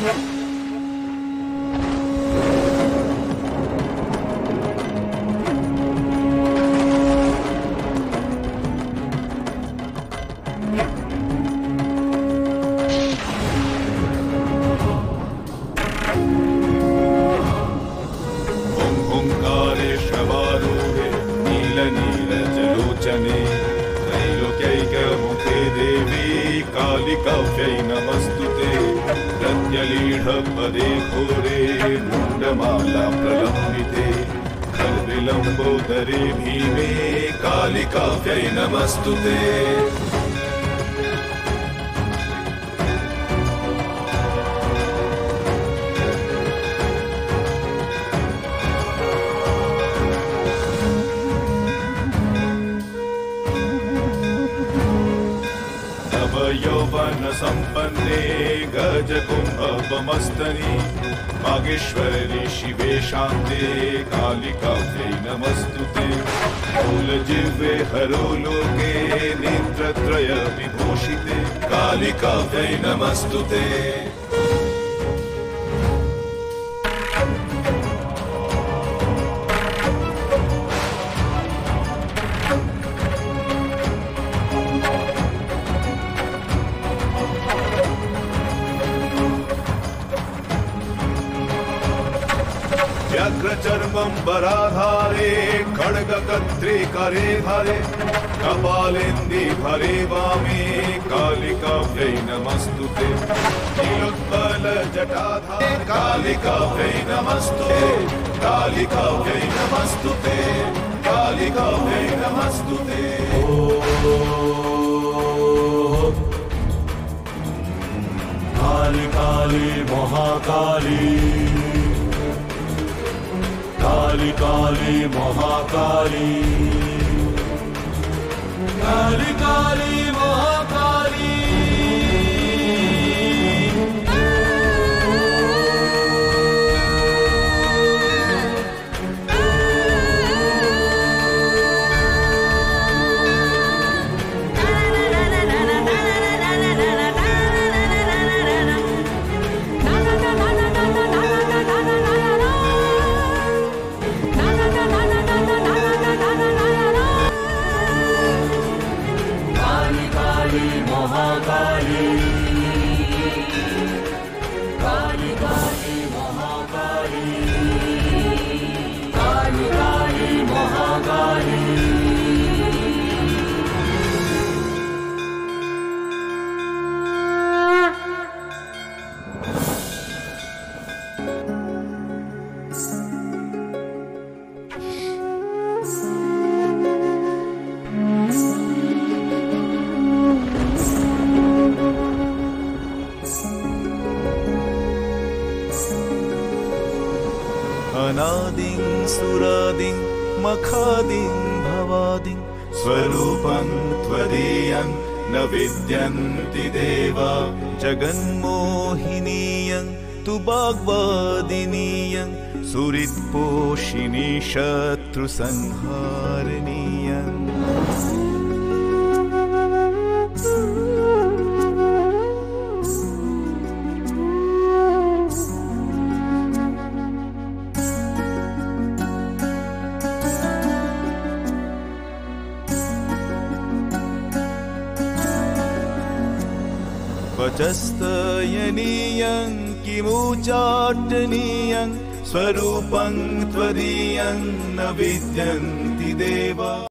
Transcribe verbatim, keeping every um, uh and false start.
कालिकाव्यै नमस्तुते प्रत्यलीढपदे घोरे मुण्डमाला प्रलम्बिते खल्विलम्बोदरे भीमे कालिकाव्यै नमस्तुते। यौवन संपन्ने गजकुम्भमस्तनि मागेश्वरी शिवे शान्ते कालिकाव्यै नमस्तुते। मूलजिह्वे हरो लोके नेत्रत्रय विभूषिते कालिकाव्यै नमस्तुते। व्याघ्रचर्मम्बराधारे खड्गकर्त्रे करे धरे कपालेन्दि भरे वामे कालिकाव्यै नमस्तुते। नीलोत्पलजटाधारे कालिकाव्यै नमस्तुते कालिकाव्यै नमस्तुते कालिकाव्यै नमस्तुते। काली काली महाकाली काली काली महाकाली काली काली महाकाली। अनादिं सुरादिं मखादिं भवादिं स्वरूपं त्वदीयं न विद्यन्ति देवा जगन्मोहिनीयं तु वाग्वादिनीयं सुहृत्पोषिणी शत्रुसंहारिणीयम्। वचस्तयनीयं किमुच्चाटनीयं स्वरूपं त्वदीयं न विद्यन्ति देवा।